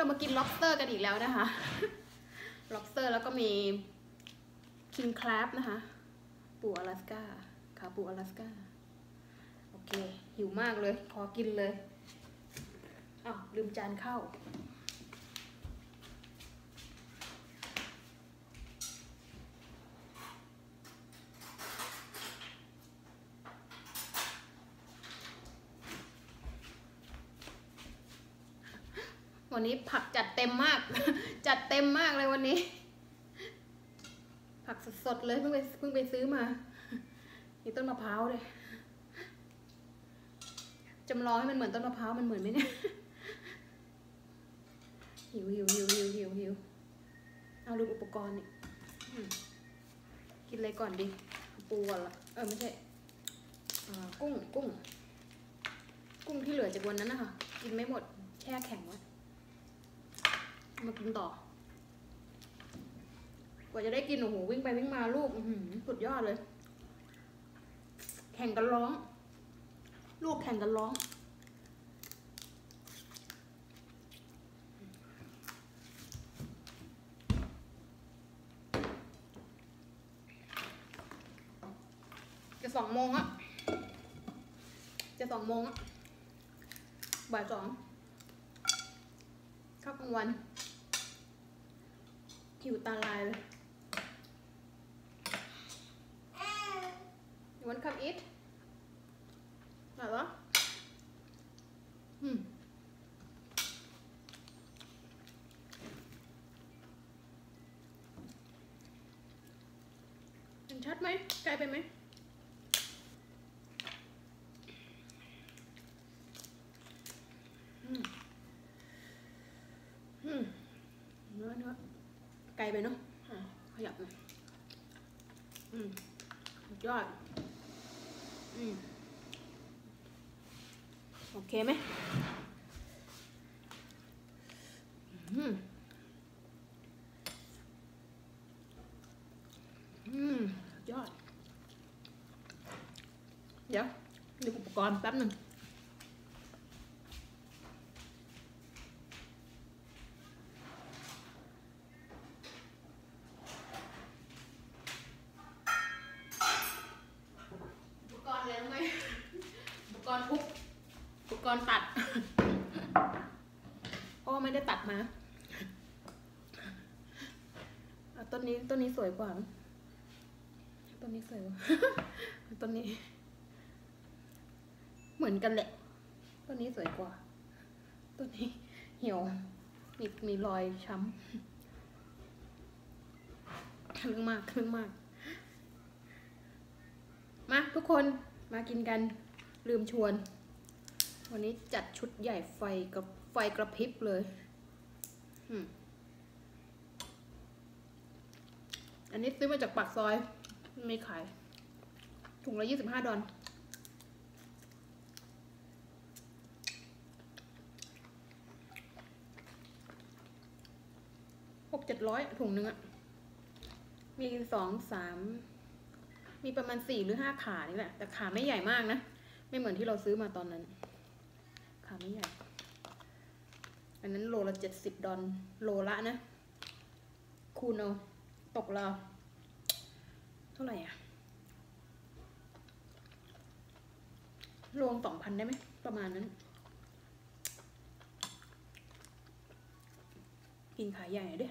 เรามากิน lobster กันอีกแล้วนะคะ lobster แล้วก็มี king crab นะคะปูอลาสก้าขาปูอลาสก้าโอเคหิวมากเลยขอกินเลยอ้าวลืมจานเข้าวันนี้ผักจัดเต็มมาก จัดเต็มมากเลยวันนี้ผักสดๆเลยเพิ่งไปซื้อมามีต้นมะพร้าวเลยจำลองให้มันเหมือนต้นมะพร้าวมันเหมือนไหมเนี่ยหิวเอาลืมอุปกรณ์นี่กินอะไรก่อนดีปูก่อนละไม่ใช่กุ้งที่เหลือจากวันนั้นนะคะกินไม่หมดแช่แข็งไว้มากินต่อกว่าจะได้กินโอ้โหวิ่งไปวิ่งมาลูกสุดยอดเลยแข่งกันร้องลูกแข่งกันร้องจะ2 โมงอะบ่าย 2ข้าวกลางวันหิวตาลายเลย You want come eat ไหนวะเห็นชัดไหมไกลไปไหมเนื้อไกลไปเนาะขยับหน่อยยอดโอเคไหมยอดเดี๋ยวดูอุปกรณ์แป๊บหนึ่งอุปกรณ์ตัดพ่อไม่ได้ตัดมาต้นนี้สวยกว่าต้นนี้สวยกว่าต้นนี้เหมือนกันแหละต้นนี้สวยกว่าต้นนี้เหี่ยวมีรอยช้ำครึ่งมากมาทุกคนมากินกันลืมชวนวันนี้จัดชุดใหญ่ไฟกระพริบเลยอันนี้ซื้อมาจากปากซอยไม่ขายถุงละ$25 600-700ถุงนึงอะมี2-3มีประมาณ4 หรือ 5ขานี่แหละแต่ขาไม่ใหญ่มากนะไม่เหมือนที่เราซื้อมาตอนนั้นขาไม่ใหญ่อันนั้นโลละ$70โลละนะคูณเอาตกเราเท่าไหร่อะโล2,000ได้ไหมประมาณนั้นกินขาใหญ่ด้วย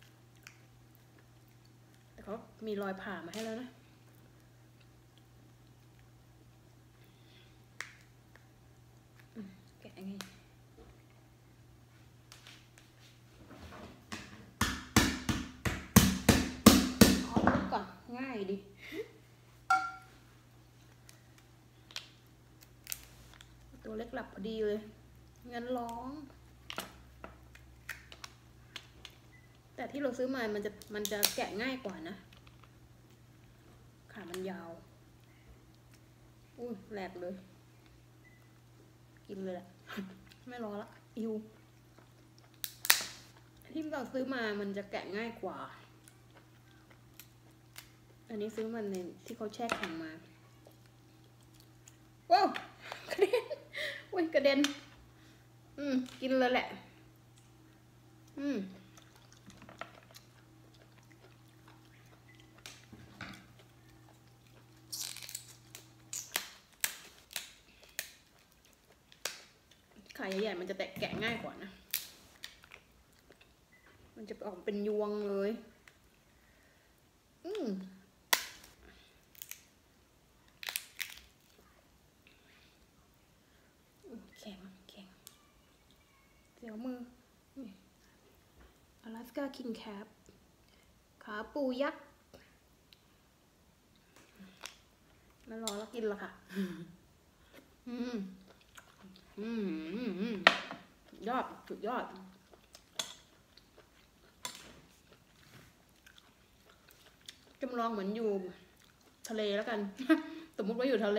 แต่เขามีรอยผ่ามาให้แล้วนะแกะไงก่อนง่ายดิตัวเล็กหลับพอดีเลยงั้นร้องแต่ที่เราซื้อมามันจะแกะง่ายกว่านะขามันยาวแหลกเลยกินเลยแหละไม่รอละอิวที่เราซื้อมามันจะแกะง่ายกว่าอันนี้ซื้อมันในที่เขาแช่แข็งมาว้าวกระเด็นกระเด็นกินเลยแหละขาใหญ่ๆมันจะแกะง่ายกว่านะมันจะออกเป็นยวงเลยแข็งเสียวมืออลาสก้าคิงแคปขาปูยักษ์มารอแล้วกินละค่ะสุดยอดจำลองเหมือนอยู่ทะเลแล้วกัน สมมุติว่าอยู่ทะเล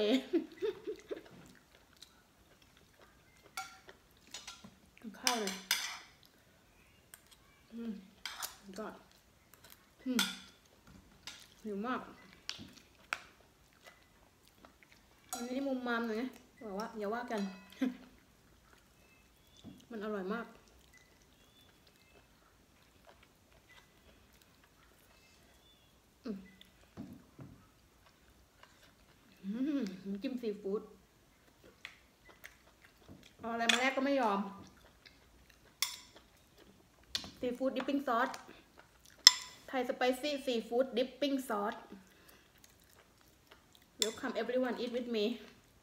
ข้าวเลยก็หิวมากอันนี้มุมมามหน่อยนะบอกว่าอย่าว่ากัน มันอร่อยมากจิ้มซีฟู้ดเอาอะไรมาแรกก็ไม่ยอมซีฟู้ดดิปปิ้งซอสไทยสไปซี่ซีฟู้ดดิปปิ้งซอส Welcome everyone eat with me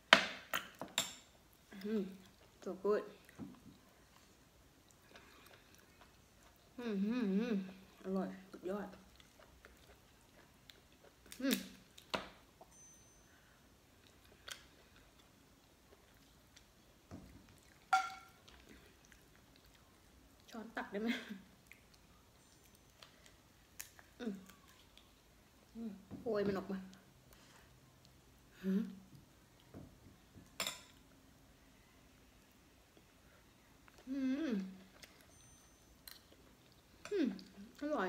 so good อร่อยสุดยอดช้อนตักได้ไหมโอยมันออกมาอร่อย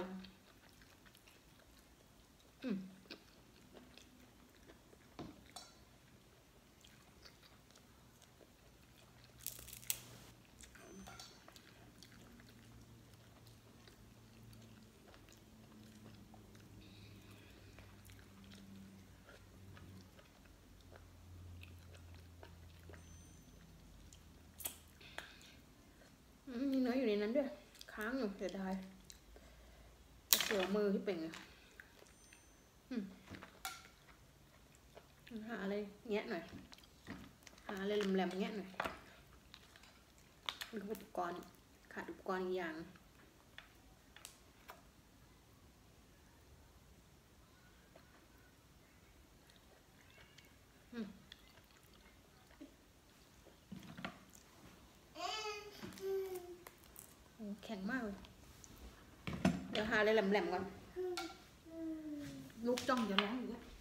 มีเนื้ออยู่ในนั้นด้วยค้างอยู่เสียดายเสียวมือที่เป็นหาอะไรแงะหน่อยหาอะไรแหลมๆแงะหน่อยมีอุปกรณ์ขาดอุปกรณ์อีกอย่างแข็งมากเลยเดี๋ยวหาอะไรแหลมๆก่อนลูกจ้องจะร้องอยู่แล้ว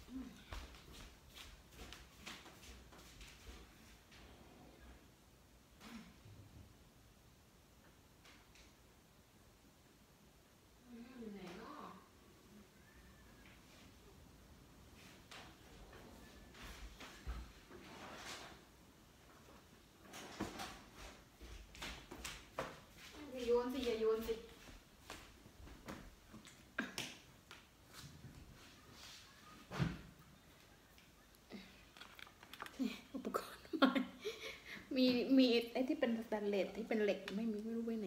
อย่าโยนสิอย่าโยนสิอุปกรณ์ใหม่มีไอ้ที่เป็นสแตนเลสที่เป็นเหล็กไม่รู้ไว้ไหน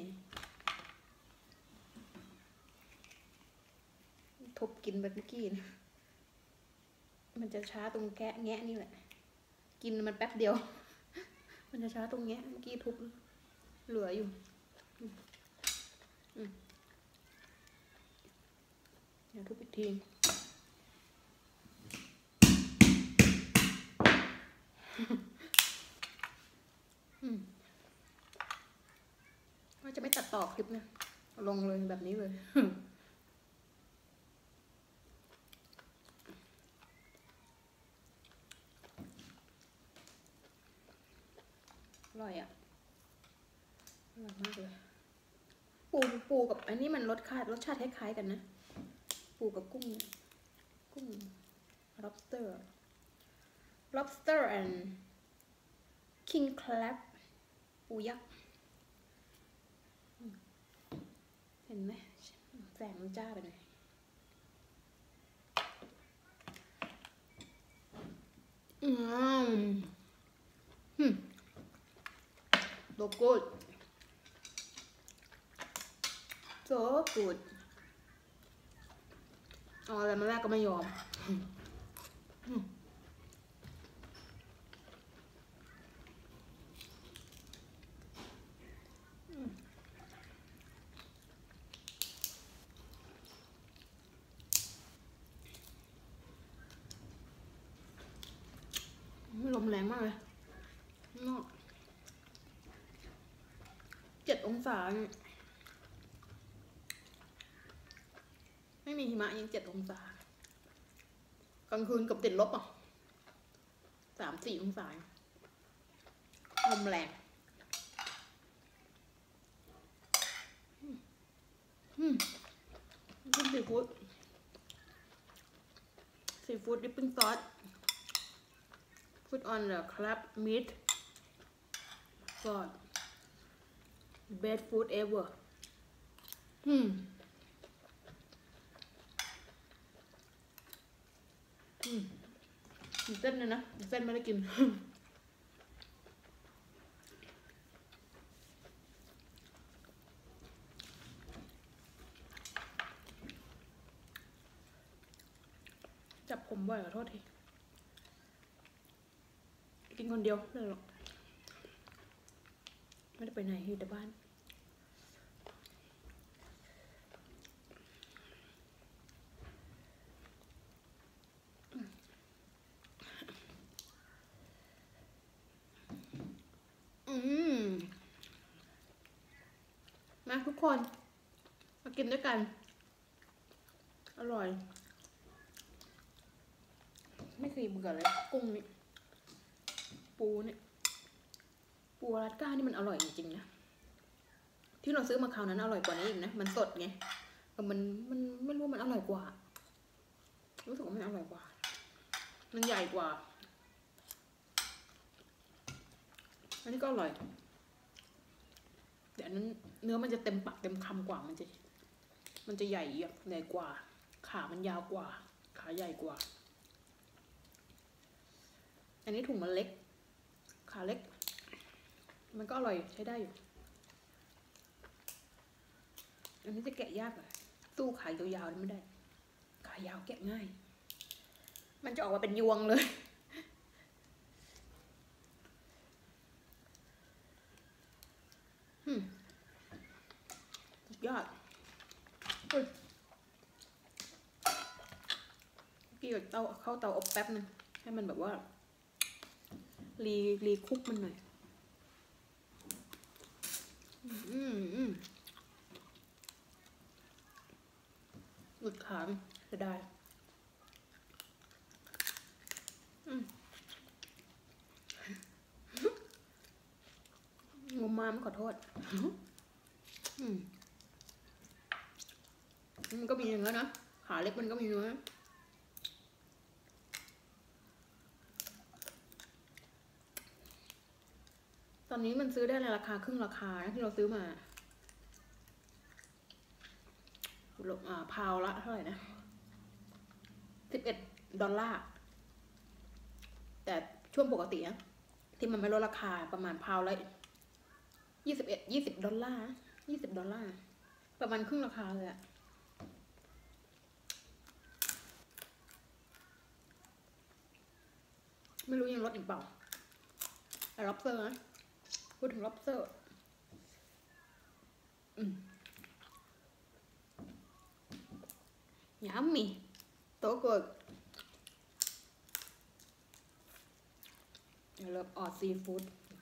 ทุบกินแบบเมื่อกี้นะมันจะช้าตรงแงะนี่แหละกินมันแป๊บเดียวมันจะช้าตรงแงะเมื่อกี้ทุบเหลืออยู่เดี๋ยวทุบอีกทีว่าจะไม่ตัดต่อคลิปนะลงเลยแบบนี้เลยอร่อยอ่ะอร่อยมากเลยปูกับอันนี้มันรสชาติคล้ายๆกันนะปูกับกุ้ง lobster and king crab ปูยักษ์เห็นไหมแสงมันจ้าไปหน่อยso good so good เอาอะไรมาแรกก็ไม่ยอมลมแรงมากเลยนอก7 องศาไม่มีหิมะยัง7 องศากลางคืนกับติดลบอ่ะ3-4 องศาลมแรงกินซีฟู้ดดิปปิ้งซอสput on the crab meat god best food ever เส้นเลยนะเส้นไม่ได้กินจับผมบ่อยขอโทษทีกินคนเดียวเลยหรอกไม่ได้ไปไหนอยู่แต่บ้านมาทุกคนมากินด้วยกันอร่อยไม่เคยเบื่อเลยกุ้งนี่ปูเนี่ยปูอลาสก้านี่มันอร่อยจริงๆนะที่เราซื้อมาคราวนั้นอร่อยกว่านี้อีกนะมันสดไงแต่มันไม่รู้มันอร่อยกว่ารู้สึกว่ามันอร่อยกว่ามันใหญ่กว่าอันนี้ก็อร่อยแต่อันนั้นเนื้อมันจะเต็มปากเต็มคำกว่ามันจะใหญ่กว่าขามันยาวกว่าขาใหญ่กว่าอันนี้ถุงมันเล็กขาเล็กมันก็อร่อยใช้ได้อยู่อันนี้จะแกะยากเลยตู้ขายาวๆไม่ได้ขายาวแกะง่ายมันจะออกมาเป็นยวงเลยยอดกี่เตาเข้าเตาอบแป๊บนึงให้มันแบบว่ารีคุกมันหน่อยหลุดขาจะได้งมมาไม่ขอโทษมันก็มีเนื้อนะขาเล็กมันก็มีเนื้อตอนนี้มันซื้อได้ในราคาครึ่งราคาที่เราซื้อมาพาวละเท่าไหร่นะ$11แต่ช่วงปกตินะที่มันไม่ลดราคาประมาณพาวละ$20ประมาณครึ่งราคาเลยอะไม่รู้ยังลดอีกเปล่าแต่ล็อบสเตอร์นะพูดถึงล็อบสเตอร์yummy so good I love all seafood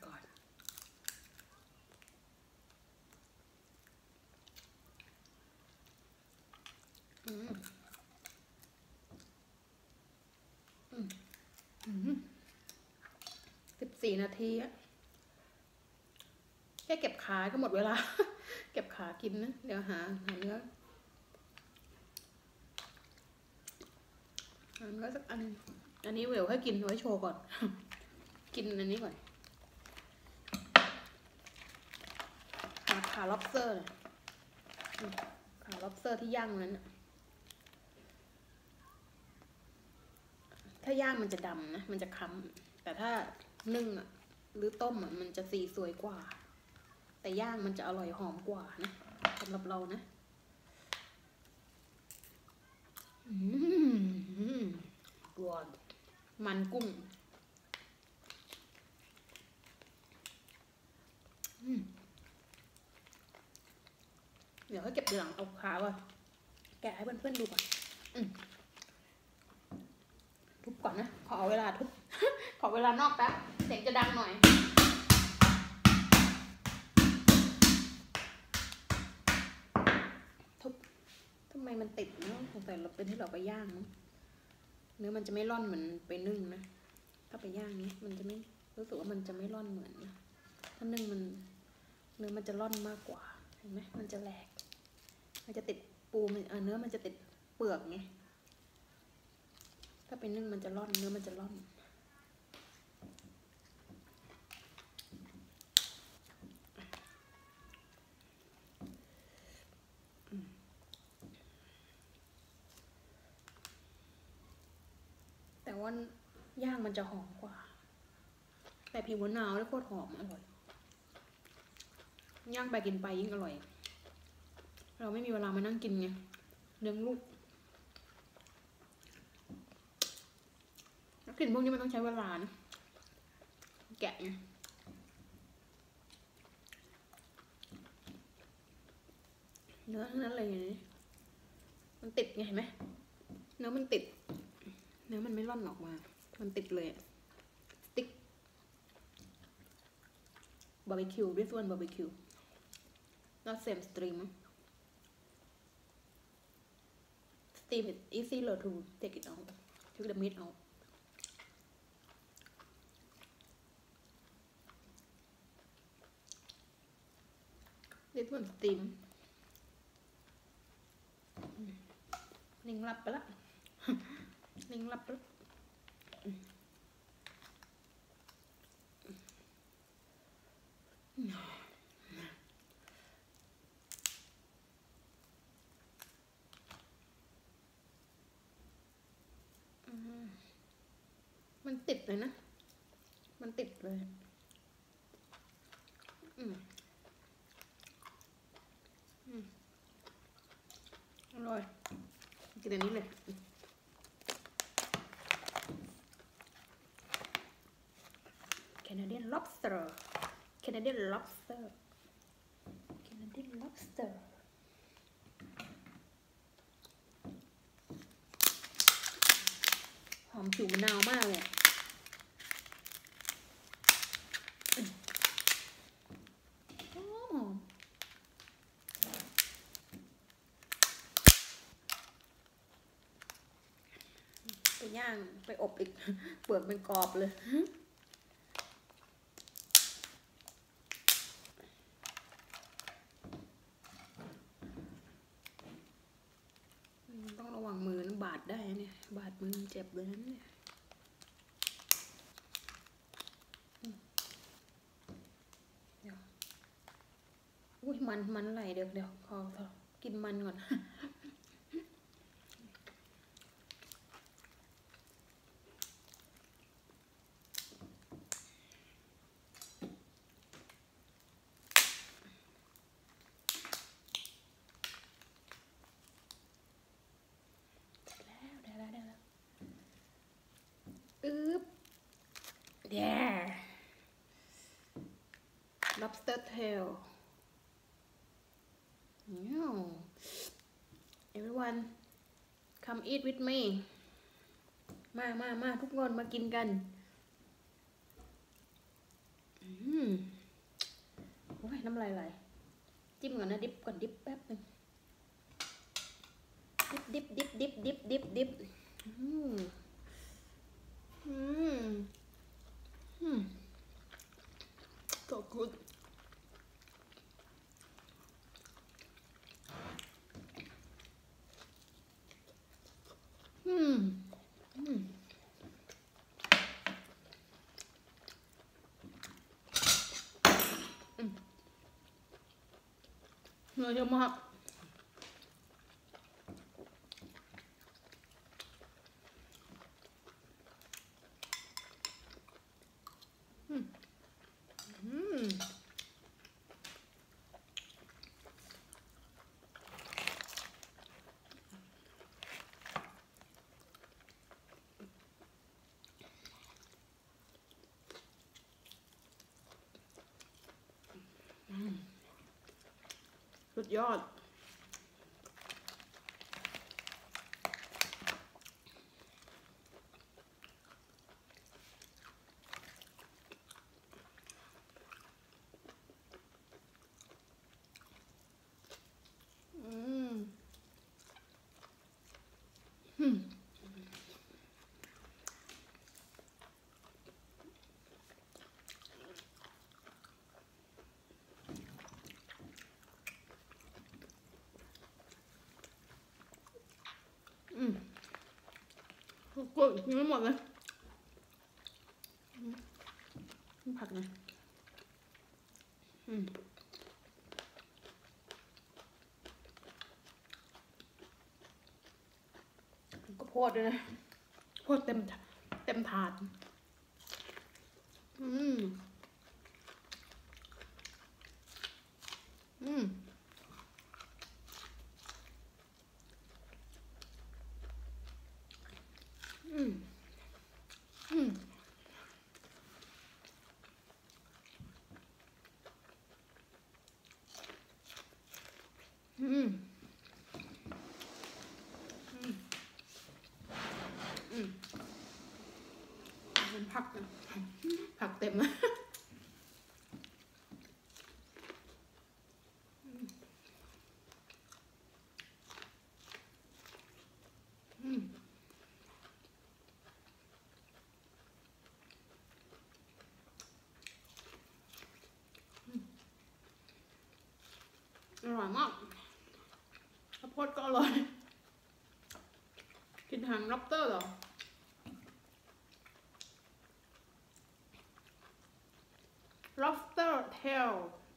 God14 นาทีอะแค่เก็บขาก็หมดเวลา เก็บขากินนะเดี๋ยวหาเนื้อสักอันนี้เวลให้กินไว้โชว์ก่อน กินอันนี้ก่อนขาล็อบสเตอร์ขา lobster ที่ย่างนั้นถ้าย่างมันจะดำนะมันจะค้ำแต่ถ้านึ่งหรือต้มมันจะสีสวยกว่าแต่ย่างมันจะอร่อยหอมกว่านะสำหรับเรานะกรอบมันกุ้งเดี๋ยวให้เก็บหลังเอาขาก่อนแกะให้เพื่อนๆดูก่อนทุบก่อนนะขอเวลาทุบ ขอเวลานอกแป๊บเสียงจะดังหน่อยทุบทำไมมันติดเนาะสงสัยเราเป็นที่เราไปย่างนะเนื้อมันจะไม่ร่อนเหมือนไปนึ่งนะถ้าไปย่างนี้มันจะไม่รู้สึกว่ามันจะไม่ร่อนเหมือนนะถ้านึ่งมันเนื้อมันจะร่อนมากกว่าเห็นไหมมันจะแหลกมันจะติดปูมันเนื้อมันจะติดเปลือกไงถ้าไปนึ่งมันจะร่อนเนื้อมันจะร่อนแต่ว่าย่างมันจะหอมกว่าแต่ผิวมะนาวได้โคตรหอมอร่อยย่างไปกินไปยิ่งอร่อยเราไม่มีเวลามานั่งกินไงเลี้ยงลูกแล้วกินพวกนี้มันต้องใช้เวลานะแกะไงเนื้อทั้งนั้นเลยอย่างนี้มันติดไงเห็นไหมเนื้อมันติดเนื้อมันไม่ร่อนออกมามันติดเลยสติ๊กบาร์บีคิวthis one barbecue not same steam steam is easier to take it out take the meat out this one steam นิ่งหลับไปละนิ่งหลับไปละมันติดเลยนะมันติดเลยอร่อยกินอันนี้เลยCanadian lobster Canadian lobster Canadian lobster หอมผิวมะนาวมากเลยหอมไปย่างไปอบอีกเปลือกเป็นกรอบเลยต้องระวังมือนะบาดได้เนี่ยบาดมือเจ็บเลยนะเนี่ยอุ้ยมันไหลเดี๋ยวขอกินมันก่อนYeah lobster tail everyone come eat with me มาทุกคนมากินกันโอ้ยน้ำลายไหลจิ้มก่อนนะดิบก่อนดิบแป๊บนึงดิบso goodเนื้อเยอะมากดยอดกดกินไม่หมดเลยผักนะก็โพดด้วยนะโพดเต็มถาดเป็นผักนะผักเต็มนะอร่อยมากข้าวโพดก็อร่อยกินหางล็อบสเตอร์เหรอlobster tail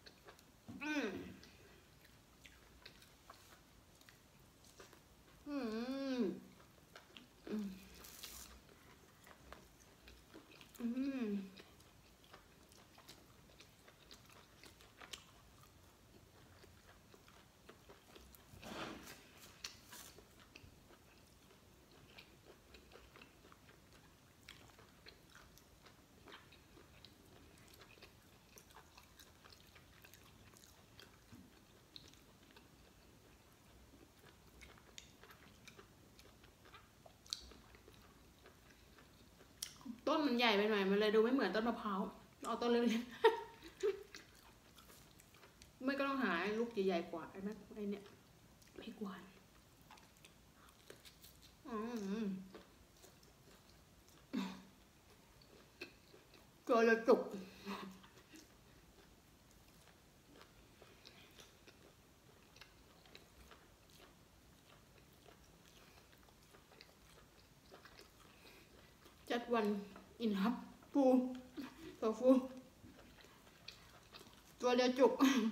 ต้นมันใหญ่ไปหน่อยมันเลยดูไม่เหมือนต้นมะพร้าวเอาต้นเล็กๆไม่ก็ต้องหาลูกใหญ่ๆกว่าไอ้นั่นไอ้เนี่ยพริกหวานตัวละจุกจัดวันอินฮับฟูตัวฟูตัวเดียวจุก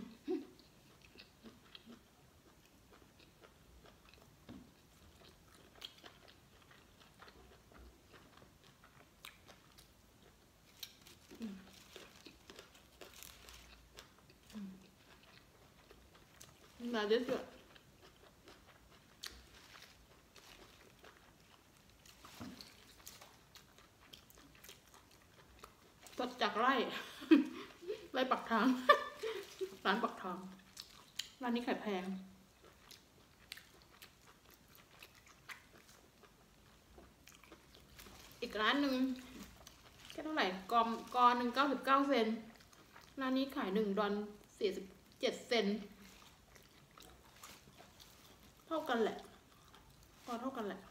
มาเยอะสดจากไร่ ไร่ปักทาง ร้านปักทางร้านนี้ขายแพงอีกร้านหนึ่งแค่เท่าไหร่กอหนึ่ง99 เซนร้านนี้ขาย$1.47 เท่ากันแหละพอเท่ากันแหละ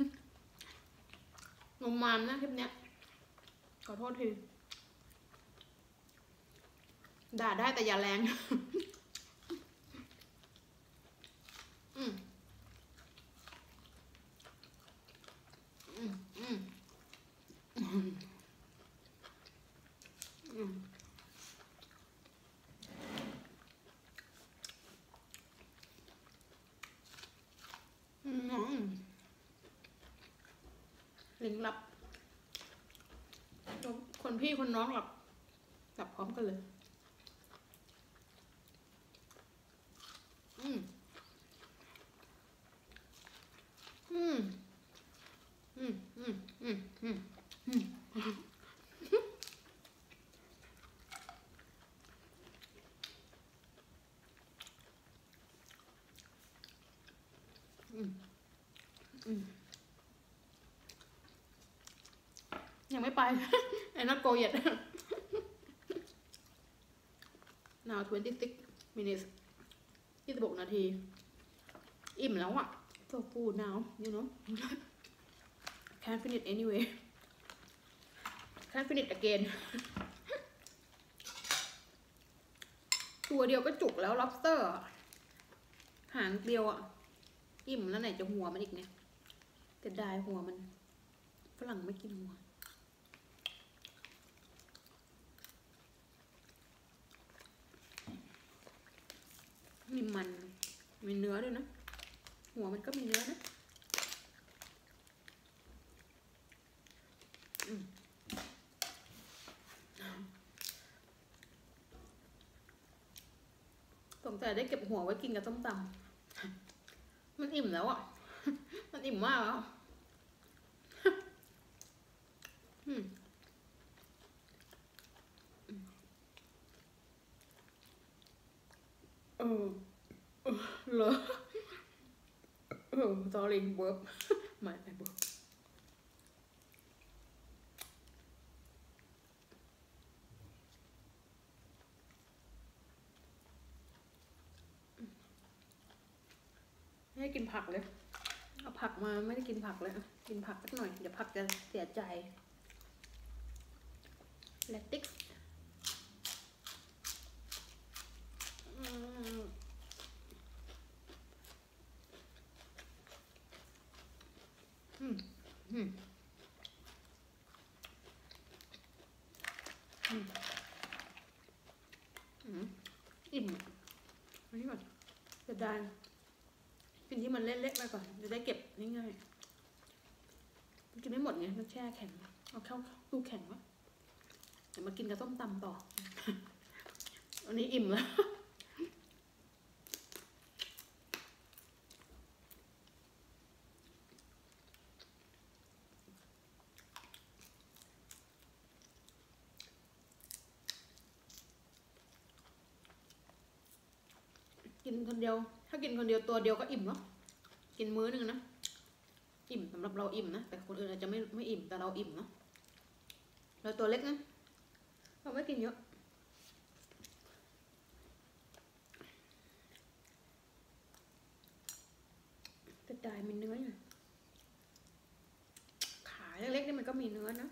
งมงามนะคลิปเนี้ยขอโทษทีด่าได้แต่อย่าแรง อืมอืมอืมอืมอืมลิงหลับคนพี่คนน้องหลับพร้อมกันเลยอืมอืมอืมอืมอืมอืมอืมอืมยังไม่ไป I not go yet now 26 minutes 26 นาทีอิ่มแล้วอ่ะ so full now you know can't finish anyway can't finish again ตัวเดียวก็จุกแล้ว lobster หางเดียวอ่ะอิ่มแล้วไหนจะหัวมันอีกเนี่ยแต่ได้หัวมันฝรั่งไม่กินหัวมีเนื้อด้วยนะหัวมันก็มีเนื้อนะสงสัยได้เก็บหัวไว้กินกับส้มตำมันอิ่มแล้วอ่ะ มันอิ่มมากแล้วเออเหรอsorry เบิร์บไม่เบิร์บไม่ให้กินผักเลยเอาผักมาไม่ได้กินผักเลยกินผักสักหน่อยเดี๋ยวผักจะเสียใจแลคติกอิ่มอันนี้ก่อนจะได้กินที่มันเละๆไปก่อนจะได้เก็บง่ายๆกินไม่หมดไงมันแช่แข็งเอาเข้าตู้แข็งวะเดี๋ยวมากินกับส้มตำต่ออันนี้อิ่มแล้วกินคนเดียวถ้ากินคนเดียวตัวเดียวก็อิ่มเนาะกินมื้อนึงนะอิ่มสำหรับเราอิ่มนะแต่คนอื่นอาจจะไม่อิ่มแต่เราอิ่มเนาะเราตัวเล็กนะเราไม่กินเยอะแต่ได้มีเนื้ออยู่ขาเล็กๆนี่มันก็มีเนื้อนะ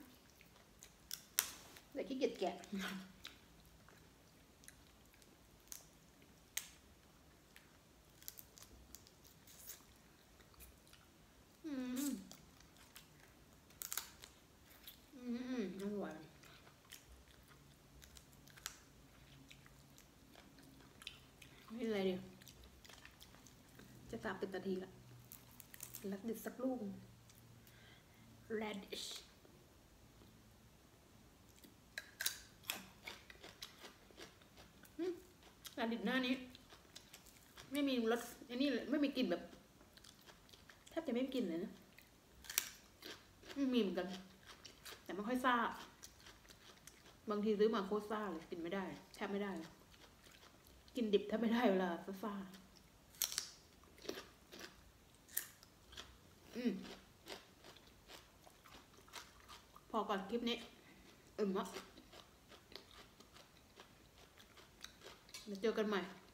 แต่ขี้เกียจแกะอร่อยนี่อะไรดิจะ30 นาทีละลักดิสักลูก radish รดิชหน้านี้ไม่มีรสอันนี้ไม่มีกลิ่นแบบแทบจะไม่มีกลิ่นเลยนะไม่มีเหมือนกันแต่ไม่ค่อยซ่าบางทีซื้อมาโคตรซ่าเลยกินไม่ได้แทบไม่ได้กินดิบแทบไม่ได้เวลาซ่าพอก่อนคลิปนี้มะเดี๋ยวเจอกันใหม่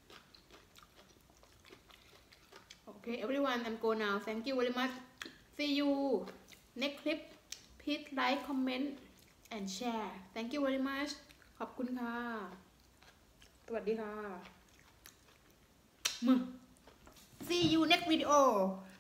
Okay everyone I'm go now thank you very much see you next clip please like comment and share thank you very much ขอบคุณค่ะสวัสดีค่ะ See you next video